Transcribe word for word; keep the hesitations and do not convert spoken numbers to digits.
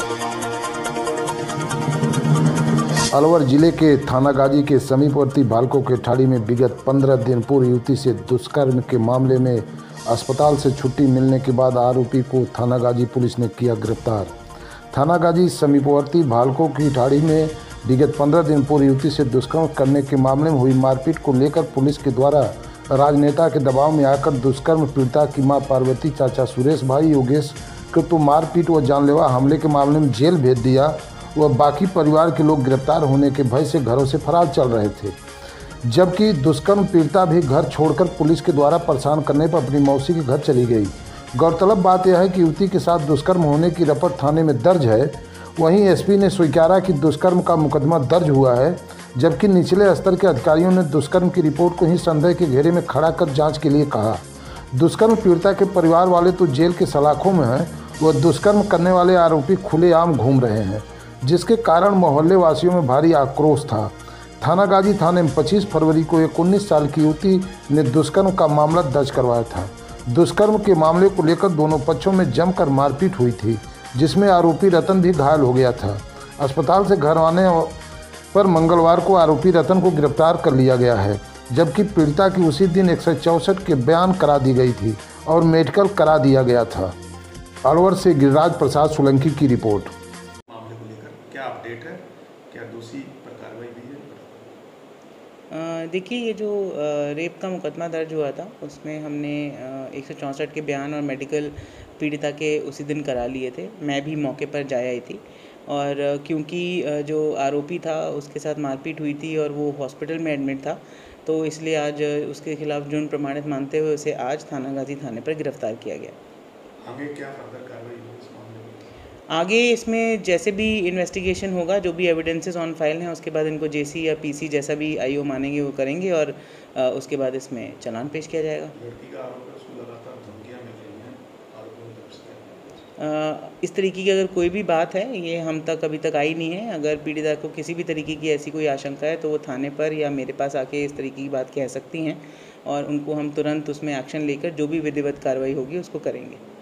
अलवर जिले के थानागाजी के समीपवर्ती भालको के ठाड़ी में विगत पंद्रह दिन पूर्व युवती से दुष्कर्म के मामले में अस्पताल से छुट्टी मिलने के बाद आरोपी को थानागाजी पुलिस ने किया गिरफ्तार। थानागाजी समीपवर्ती भालको की ठाड़ी में विगत पंद्रह दिन पूर्व युवती से दुष्कर्म करने के मामले में हुई मारपीट को लेकर पुलिस के द्वारा राजनेता के दबाव में आकर दुष्कर्म पीड़िता की मां पार्वती, चाचा सुरेश, भाई योगेश को तो मारपीट व जानलेवा हमले के मामले में जेल भेज दिया। वह बाकी परिवार के लोग गिरफ्तार होने के भय से घरों से फरार चल रहे थे, जबकि दुष्कर्म पीड़िता भी घर छोड़कर पुलिस के द्वारा परेशान करने पर अपनी मौसी के घर चली गई। गौरतलब बात यह है कि युवती के साथ दुष्कर्म होने की रपट थाने में दर्ज है। वहीं एसपी ने स्वीकारा कि दुष्कर्म का मुकदमा दर्ज हुआ है, जबकि निचले स्तर के अधिकारियों ने दुष्कर्म की रिपोर्ट को ही संदेह के घेरे में खड़ा कर जांच के लिए कहा। दुष्कर्म पीड़िता के परिवार वाले तो जेल के सलाखों में हैं, वह दुष्कर्म करने वाले आरोपी खुलेआम घूम रहे हैं, जिसके कारण मोहल्ले वासियों में भारी आक्रोश था। थानागाजी थाने में पच्चीस फरवरी को एक उन्नीस साल की युवती ने दुष्कर्म का मामला दर्ज करवाया था। दुष्कर्म के मामले को लेकर दोनों पक्षों में जमकर मारपीट हुई थी, जिसमें आरोपी रतन भी घायल हो गया था। अस्पताल से घर आने पर मंगलवार को आरोपी रतन को गिरफ्तार कर लिया गया है, जबकि पीड़िता की उसी दिन एक सौ चौसठ के बयान करा दी गई थी और मेडिकल करा दिया गया था। अलवर से गिरिराज प्रसाद सोलंकी की रिपोर्ट। मामले को लेकर क्या अपडेट है, क्या दोषी पर कार्रवाई हुई है? देखिए, ये जो आ, रेप का मुकदमा दर्ज हुआ था उसमें हमने एक सौ चौंसठ के बयान और मेडिकल पीड़िता के उसी दिन करा लिए थे। मैं भी मौके पर जा आई थी और क्योंकि जो आरोपी था उसके साथ मारपीट हुई थी और वो हॉस्पिटल में एडमिट था, तो इसलिए आज उसके खिलाफ जुर्म प्रमाणित मानते हुए उसे आज थानागाजी थाने पर गिरफ्तार किया गया। आगे क्या फर्दर कार्रवाई होगी इस मामले में? आगे इसमें जैसे भी इन्वेस्टिगेशन होगा, जो भी एविडेंसेस ऑन फाइल हैं, उसके बाद इनको जेसी या पीसी जैसा भी आईओ मानेंगे वो करेंगे और उसके बाद इसमें चालान पेश किया जाएगा। लड़की का आरोप है, उसको लगातार धमकियां मिल रही हैं आरोपों की तरफ से। इस तरीके की अगर कोई भी बात है, ये हम तक अभी तक आई नहीं है। अगर पीड़िता को किसी भी तरीके की ऐसी कोई आशंका है तो वो थाने पर या मेरे पास आके इस तरीके की बात कह सकती हैं और उनको हम तुरंत उसमें एक्शन लेकर जो भी विधिवत कार्रवाई होगी उसको करेंगे।